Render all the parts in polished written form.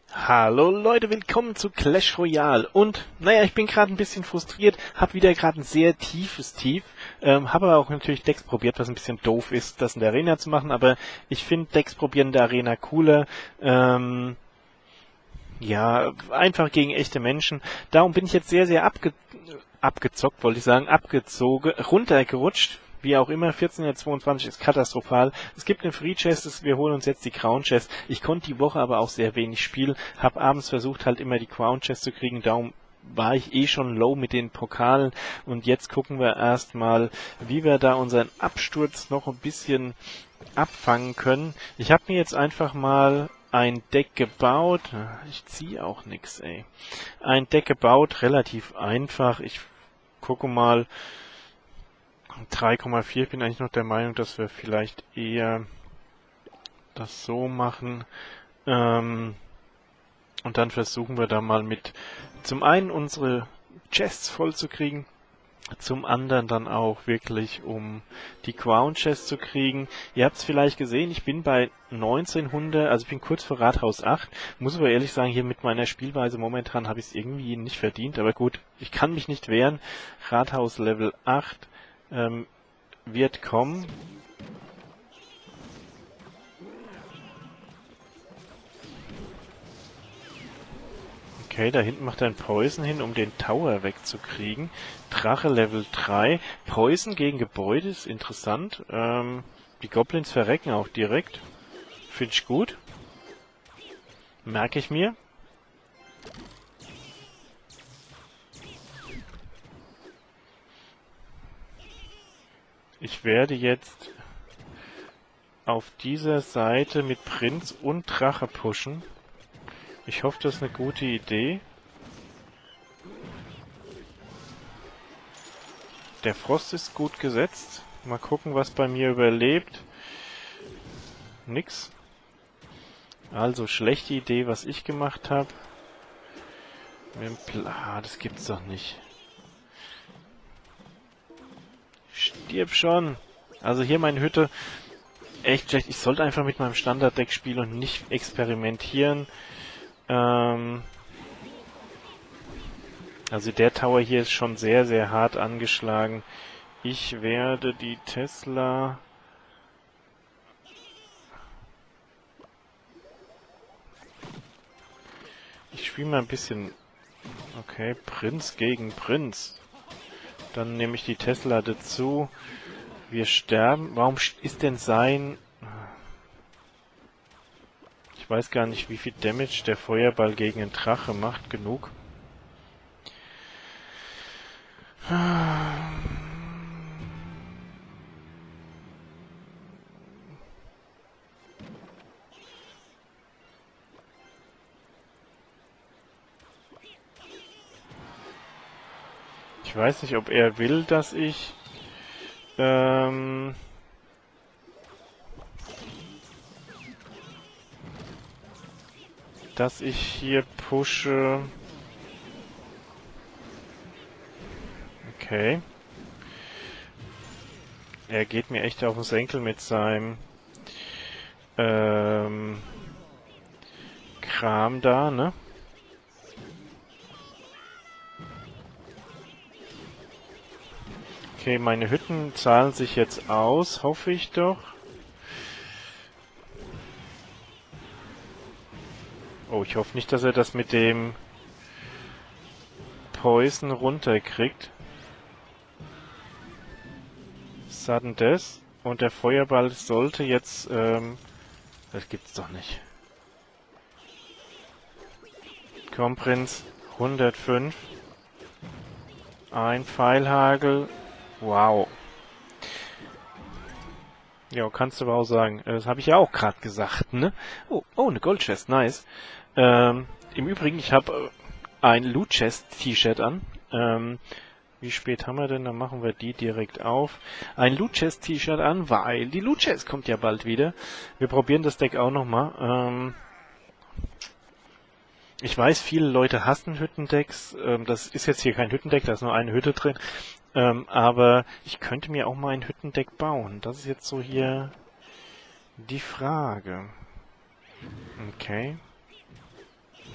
Hallo Leute, willkommen zu Clash Royale und, naja, ich bin gerade ein bisschen frustriert, habe wieder gerade ein sehr tiefes Tief, habe aber auch natürlich Decks probiert, was ein bisschen doof ist, das in der Arena zu machen, aber ich finde Decks probieren in der Arena cooler, ja, einfach gegen echte Menschen, darum bin ich jetzt sehr abgezockt, wollte ich sagen, abgezogen, runtergerutscht. Wie auch immer, 1422 ist katastrophal. Es gibt eine Free Chest, wir holen uns jetzt die Crown Chest. Ich konnte die Woche aber auch sehr wenig spielen, habe abends versucht halt immer die Crown Chest zu kriegen, darum war ich eh schon low mit den Pokalen und jetzt gucken wir erstmal, wie wir da unseren Absturz noch ein bisschen abfangen können. Ich habe mir jetzt einfach mal ein Deck gebaut. Ich ziehe auch nix, ey. Ein Deck gebaut, relativ einfach. Ich gucke mal. 3,4. Ich bin eigentlich noch der Meinung, dass wir vielleicht eher das so machen. Und dann versuchen wir da mal mit zum einen unsere Chests voll zu kriegen, zum anderen dann auch wirklich, um die Crown Chest zu kriegen. Ihr habt es vielleicht gesehen, ich bin bei 1900, also ich bin kurz vor Rathaus 8. Muss aber ehrlich sagen, hier mit meiner Spielweise momentan habe ich es irgendwie nicht verdient. Aber gut, ich kann mich nicht wehren. Rathaus Level 8 wird kommen. Okay, da hinten macht er ein Poison hin, um den Tower wegzukriegen. Drache Level 3. Poison gegen Gebäude ist interessant. Die Goblins verrecken auch direkt. Finde ich gut. Merke ich mir. Ich werde jetzt auf dieser Seite mit Prinz und Drache pushen. Ich hoffe, das ist eine gute Idee. Der Frost ist gut gesetzt. Mal gucken, was bei mir überlebt. Nix. Also, schlechte Idee, was ich gemacht habe. Das gibt's doch nicht. Stirb schon. Also hier meine Hütte. Echt schlecht. Ich sollte einfach mit meinem Standarddeck spielen und nicht experimentieren. Also der Tower hier ist schon sehr hart angeschlagen. Ich werde die Tesla... Ich spiele mal ein bisschen... Okay, Prinz gegen Prinz. Dann nehme ich die Tesla dazu. Wir sterben. Warum ist denn sein... Ich weiß gar nicht, wie viel Damage der Feuerball gegen einen Drache macht. Genug. Ich weiß nicht, ob er will, dass ich... dass ich hier pushe. Okay. Er geht mir echt auf den Senkel mit seinem Kram da, ne? Okay, meine Hütten zahlen sich jetzt aus, hoffe ich doch. Oh, ich hoffe nicht, dass er das mit dem Poison runterkriegt. Sudden Death. Und der Feuerball sollte jetzt, das gibt's doch nicht. Komm, Prinz. 105. Ein Pfeilhagel. Wow. Ja, kannst du aber auch sagen. Das habe ich ja auch gerade gesagt, ne? Oh, eine Goldchest, nice. Im Übrigen, ich habe ein Loot Chest T-Shirt an. Wie spät haben wir denn? Dann machen wir die direkt auf. Ein Loot Chest T-Shirt an, weil die Loot Chest kommt ja bald wieder. Wir probieren das Deck auch nochmal. Ich weiß, viele Leute hassen Hüttendecks. Das ist jetzt hier kein Hüttendeck, da ist nur eine Hütte drin. Aber ich könnte mir auch mal ein Hüttendeck bauen. Das ist jetzt so hier die Frage. Okay.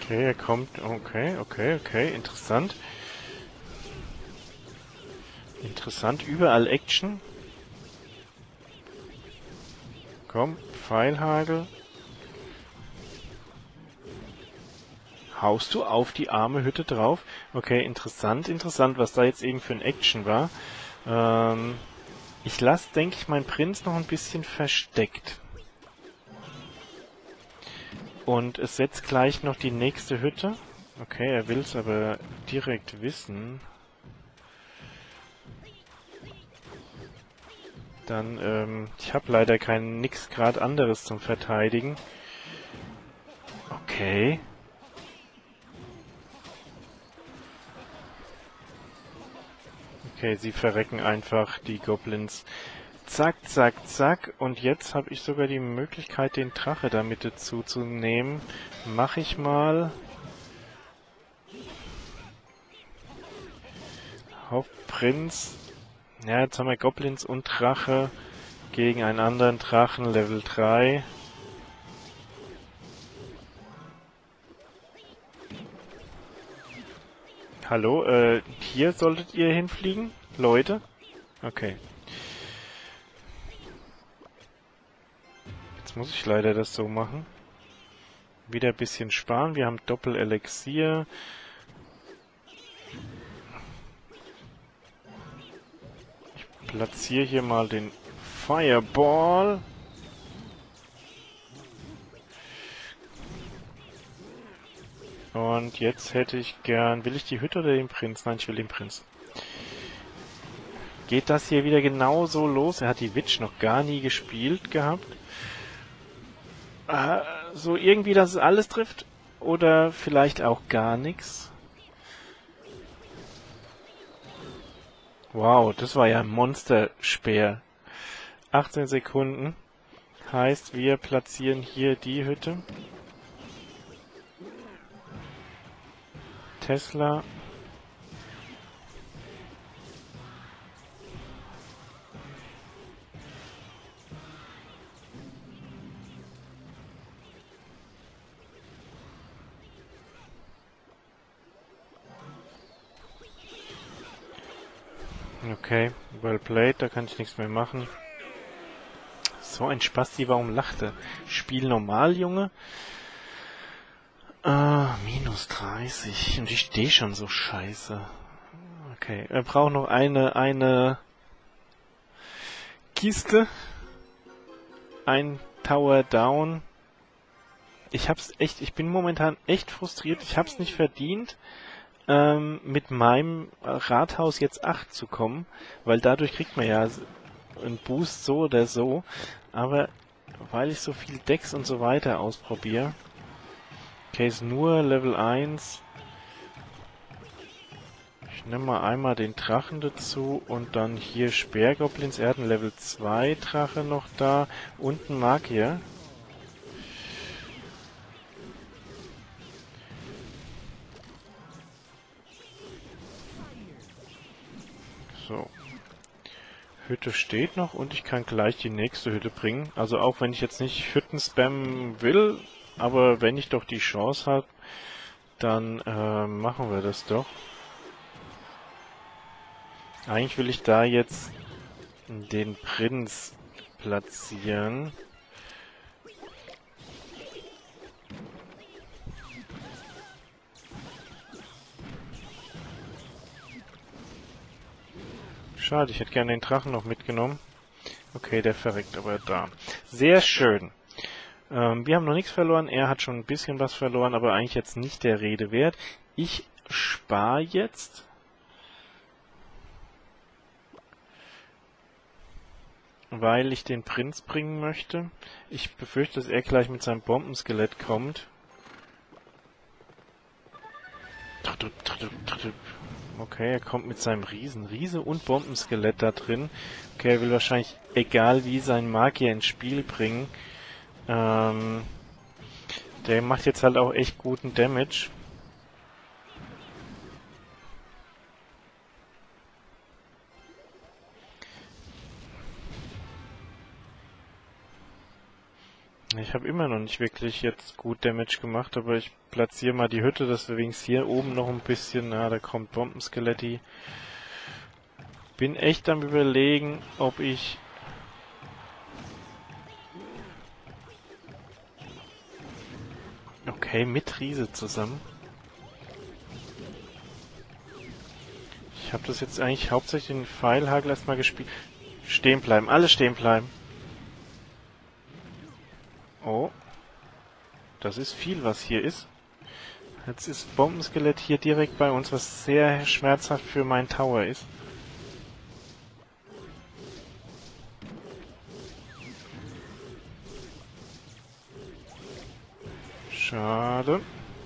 Okay, er kommt. Okay. Interessant. Interessant. Überall Action. Komm, Pfeilhagel. Haust du auf die arme Hütte drauf? Okay, interessant, was da jetzt eben für ein Action war. Ich lasse, denke ich, meinen Prinz noch ein bisschen versteckt. Und es setzt gleich noch die nächste Hütte. Okay, er will es aber direkt wissen. Dann, ich habe leider nix grad anderes zum Verteidigen. Okay. Okay, sie verrecken einfach die Goblins. Zack, zack, zack. Und jetzt habe ich sogar die Möglichkeit, den Drache damit dazu zu nehmen. Mach ich mal. Hauptprinz. Ja, jetzt haben wir Goblins und Drache gegen einen anderen Drachen, Level 3. Hallo, hier solltet ihr hinfliegen, Leute? Okay. Jetzt muss ich leider das so machen. Wieder ein bisschen sparen, wir haben Doppel-Elixier. Ich platziere hier mal den Fireball. Und jetzt hätte ich gern... Will ich die Hütte oder den Prinz? Nein, ich will den Prinz. Geht das hier wieder genauso los? Er hat die Witch noch gar nie gespielt gehabt. So irgendwie, dass es alles trifft? Oder vielleicht auch gar nichts? Wow, das war ja ein Monsterspeer. 18 Sekunden. Heißt, wir platzieren hier die Hütte. Tesla. Okay, well played, da kann ich nichts mehr machen. So ein Spasti, warum lachte? Spiel normal, Junge. Minus 30. Und ich stehe schon so scheiße. Okay, er braucht noch eine Kiste. Ein Tower Down. Ich bin momentan echt frustriert. Ich hab's nicht verdient, mit meinem Rathaus jetzt 8 zu kommen, weil dadurch kriegt man ja einen Boost so oder so. Aber weil ich so viel Decks und so weiter ausprobiere. Okay, ist nur Level 1. Ich nehme mal einmal den Drachen dazu und dann hier Speergoblins. Er hat einen Level 2 Drache noch da und einen Magier. So. Hütte steht noch und ich kann gleich die nächste Hütte bringen. Also auch wenn ich jetzt nicht Hütten spammen will, aber wenn ich doch die Chance habe, dann machen wir das doch. Eigentlich will ich da jetzt den Prinz platzieren. Schade, ich hätte gerne den Drachen noch mitgenommen. Okay, der verreckt aber da. Sehr schön. Wir haben noch nichts verloren. Er hat schon ein bisschen was verloren, aber eigentlich jetzt nicht der Rede wert. Ich spare jetzt. Weil ich den Prinz bringen möchte. Ich befürchte, dass er gleich mit seinem Bombenskelett kommt. Okay, er kommt mit seinem Riese und Bombenskelett da drin. Okay, er will wahrscheinlich, egal wie, seinen Magier ins Spiel bringen. Der macht jetzt halt auch echt guten Damage. Ich habe immer noch nicht wirklich jetzt gut Damage gemacht, aber ich platziere mal die Hütte, dass wir wenigstens hier oben noch ein bisschen... Na, da kommt Bombenskeletti. Bin echt am Überlegen, ob ich... Okay, mit Riese zusammen. Ich habe das jetzt eigentlich hauptsächlich den Pfeilhagel erstmal gespielt. Stehen bleiben, alle stehen bleiben. Oh. Das ist viel, was hier ist. Jetzt ist Bombenskelett hier direkt bei uns, was sehr schmerzhaft für meinen Tower ist. Schade.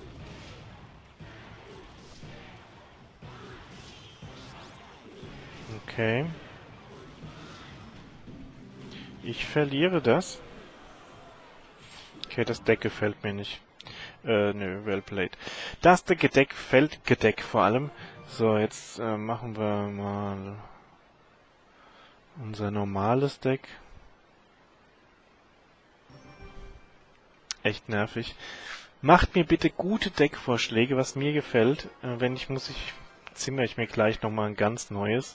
Okay. Ich verliere das. Okay, das Deck gefällt mir nicht. Nö, well played. Das Deck Feldgedeck vor allem. So, jetzt machen wir mal unser normales Deck. Echt nervig. Macht mir bitte gute Deckvorschläge, was mir gefällt. Wenn nicht, zimmere ich mir gleich nochmal ein ganz neues.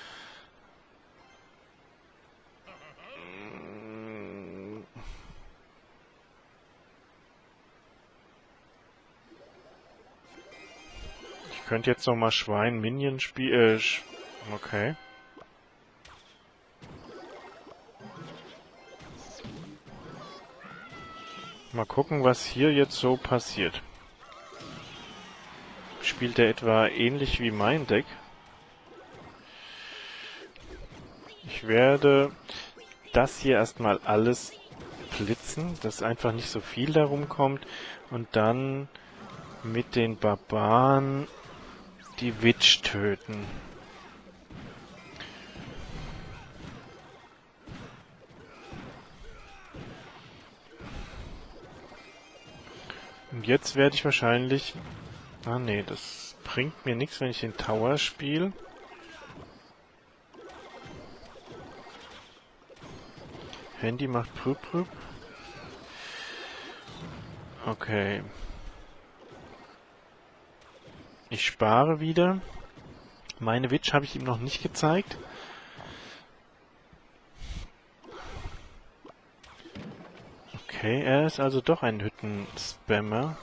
Ich könnte jetzt nochmal Schwein Minion spielen. Okay. Mal gucken, was hier jetzt so passiert. Spielt er etwa ähnlich wie mein Deck? Ich werde das hier erstmal alles blitzen, dass einfach nicht so viel darum kommt. Und dann mit den Barbaren die Witch töten. Und jetzt werde ich wahrscheinlich... Ah nee, das bringt mir nichts, wenn ich den Tower spiele. Handy macht prüp prüp. Okay. Ich spare wieder. Meine Witch habe ich ihm noch nicht gezeigt. Okay, er ist also doch ein Hütten-Spammer.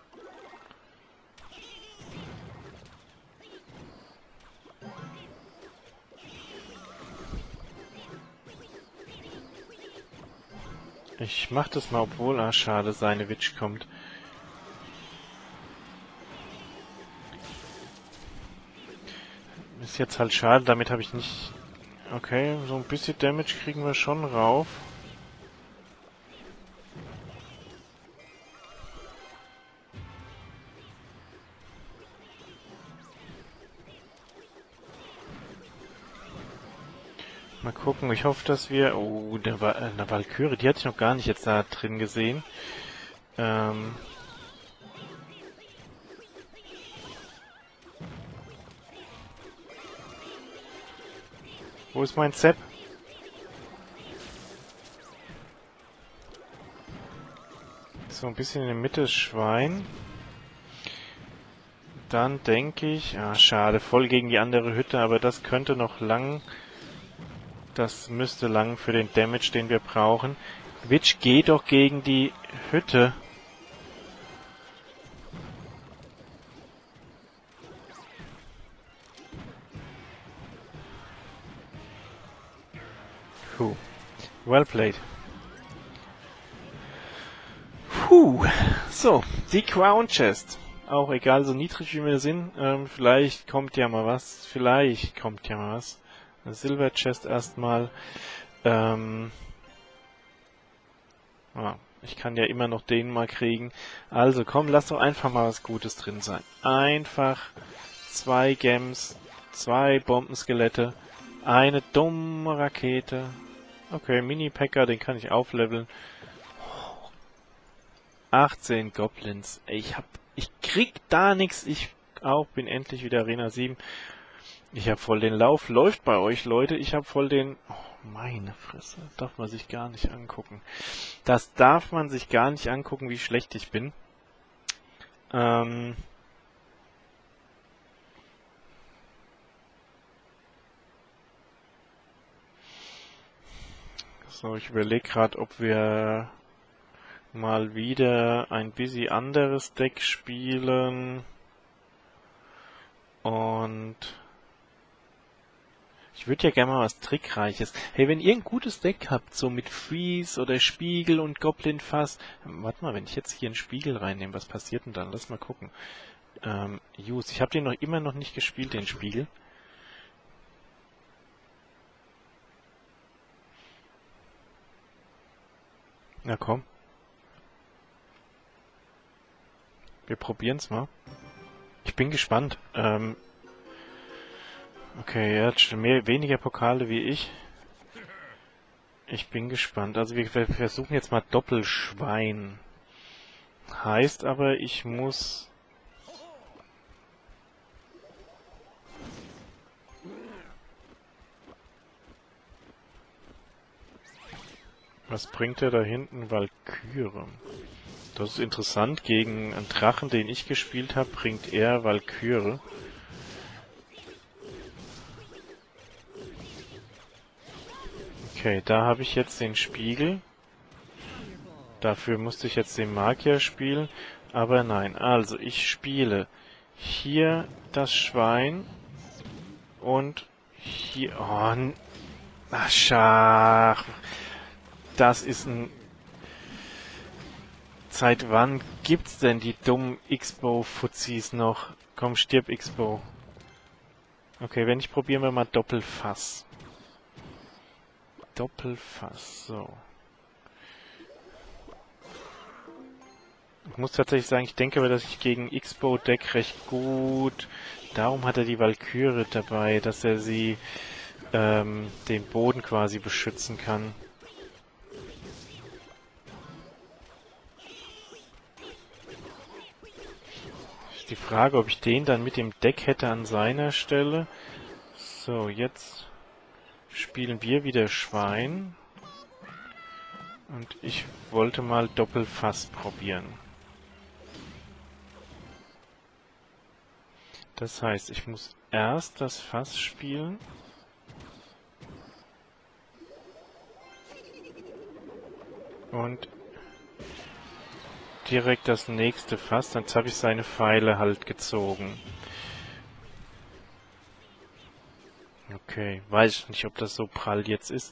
Ich mach das mal, obwohl, schade, seine Witch kommt. Ist jetzt halt schade, damit habe ich nicht... Okay, so ein bisschen Damage kriegen wir schon rauf. Mal gucken, ich hoffe, dass wir... Oh, eine Valkyrie, die hatte ich noch gar nicht jetzt da drin gesehen. Wo ist mein Sepp? So ein bisschen in der Mitte das Schwein. Dann denke ich... schade, voll gegen die andere Hütte, aber das könnte noch lang... Das müsste lang für den Damage, den wir brauchen. Witch, geh doch gegen die Hütte. Puh. Well played. Puh. So, die Crown Chest. Auch egal, so niedrig wie wir sind. Vielleicht kommt ja mal was. Silver Chest erstmal. Ich kann ja immer noch den mal kriegen. Also komm, lass doch einfach mal was Gutes drin sein. Einfach 2 Gems, 2 Bombenskelette, eine dumme Rakete. Okay, Mini-Packer, den kann ich aufleveln. 18 Goblins. Ich krieg da nichts. Ich bin endlich wieder Arena 7. Ich habe voll den Lauf. Läuft bei euch, Leute. Ich habe voll den... Oh, meine Fresse. Darf man sich gar nicht angucken. Das darf man sich gar nicht angucken, wie schlecht ich bin. So, ich überlege gerade, ob wir mal wieder ein bisschen anderes Deck spielen. Und ich würde ja gerne mal was Trickreiches. Hey, wenn ihr ein gutes Deck habt, so mit Freeze oder Spiegel und Goblin-Fass. Warte mal, wenn ich jetzt hier einen Spiegel reinnehme, was passiert denn dann? Lass mal gucken. Use. Ich habe den immer noch nicht gespielt, den Spiegel. Na komm. Wir probieren's mal. Ich bin gespannt. Okay, er hat weniger Pokale wie ich. Ich bin gespannt. Also wir versuchen jetzt mal Doppelschwein. Heißt aber, ich muss... Was bringt er da hinten? Walküre. Das ist interessant. Gegen einen Drachen, den ich gespielt habe, bringt er Walküre. Okay, da habe ich jetzt den Spiegel. Dafür musste ich jetzt den Magier spielen. Aber nein, also ich spiele hier das Schwein und hier... Oh, ach, Schach. Das ist ein... Seit wann gibt's denn die dummen X-Bow-Fuzis noch? Komm, stirb X-Bow. Okay, wenn ich probieren wir mal Doppelfass. Doppelfass, so. Ich muss tatsächlich sagen, ich denke aber, dass ich gegen X-Bow-Deck recht gut... Darum hat er die Walküre dabei, dass er sie den Boden quasi beschützen kann. Ist die Frage, ob ich den dann mit dem Deck hätte an seiner Stelle. So, jetzt spielen wir wieder Schwein. Und ich wollte mal Doppelfass probieren. Das heißt, ich muss erst das Fass spielen. Und direkt das nächste Fass. Jetzt habe ich seine Pfeile halt gezogen. Okay, weiß ich nicht, ob das so prall jetzt ist.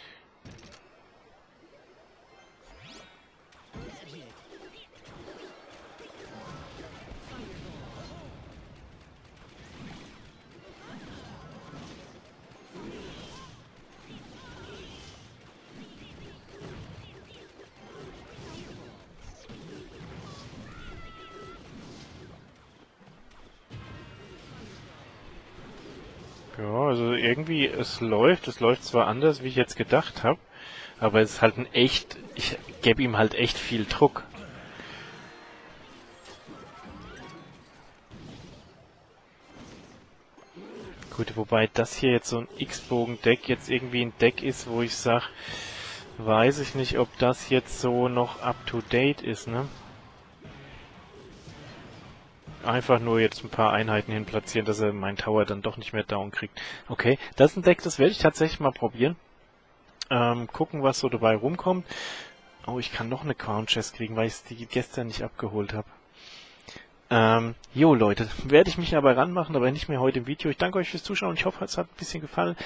Ja, also irgendwie, es läuft zwar anders, wie ich jetzt gedacht habe, aber es ist halt ich gebe ihm halt echt viel Druck. Gut, wobei das hier jetzt so ein X-Bogen-Deck jetzt irgendwie ein Deck ist, wo ich sage, weiß ich nicht, ob das jetzt so noch up-to-date ist, ne? Einfach nur jetzt ein paar Einheiten hin platzieren, dass er meinen Tower dann doch nicht mehr down kriegt. Okay, das ist ein Deck, das werde ich tatsächlich mal probieren. Gucken, was so dabei rumkommt. Oh, ich kann noch eine Crown Chest kriegen, weil ich die gestern nicht abgeholt habe. Jo Leute, werde ich mich aber ranmachen, aber nicht mehr heute im Video. Ich danke euch fürs Zuschauen und ich hoffe, es hat ein bisschen gefallen.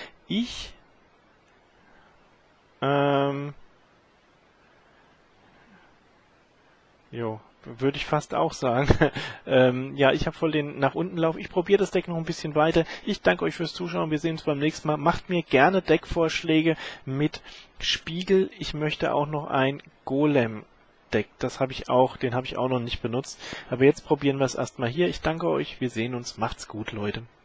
Würde ich fast auch sagen. Ja, ich habe voll den nach unten Lauf. Ich probiere das Deck noch ein bisschen weiter. Ich danke euch fürs Zuschauen. Wir sehen uns beim nächsten Mal. Macht mir gerne Deckvorschläge mit Spiegel. Ich möchte auch noch ein Golem-Deck. Den habe ich auch noch nicht benutzt. Aber jetzt probieren wir es erstmal hier. Ich danke euch. Wir sehen uns. Macht's gut, Leute.